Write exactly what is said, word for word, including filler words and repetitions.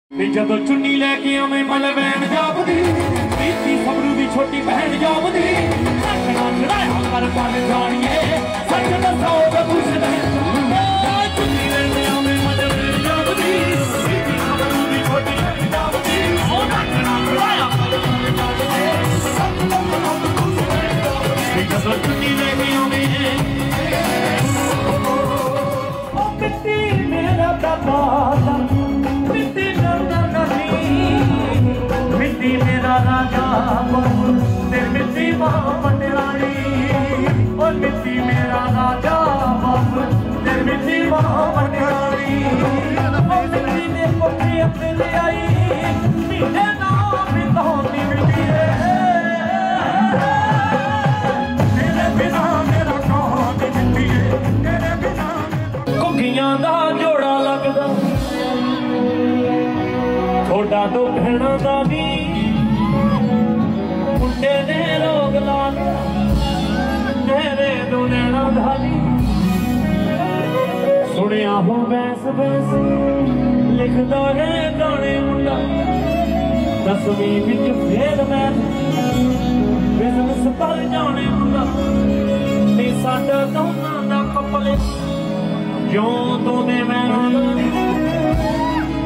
जदों चुन्नी लैके आवे मलवैन जापदी प्रीति सबरू दी छोटी बहन जापदी रखना चढ़ाया कर पल जानिए सच दसो कुछ नहीं चुन्नी लैके आवे मलवैन जापदी प्रीति सबरू दी छोटी बहन जापदी रखना चढ़ाया कर पल जानिए सच दसो कुछ नहीं जदों चुन्नी लैके आवे ओ मिट्टी मेरा दादा मिट्टी मेरा राजा तेरे मिट्टी मां पटरानी और मिट्टी मेरा राजा तेरे मिट्टी मां पटरानी मिट्टी ने कोठी अपने ले आई मीठे नाम बितानी मिट्टी तेरे बिना मेरा कौन मिट्टी तेरे बिना घुग्गियां दा जोड़ा लगदा थोड़ा तो भैणा दा भी मुंडे ने रोग ला तेरे दो नैना धाली सुनिया हो बैस बैस लिखदा है गाने मुंडा दसवीं विच फेल मैं बिजनेस पर जाने मुंडा नी साडा दोनां दा कपले जो तू दे मैं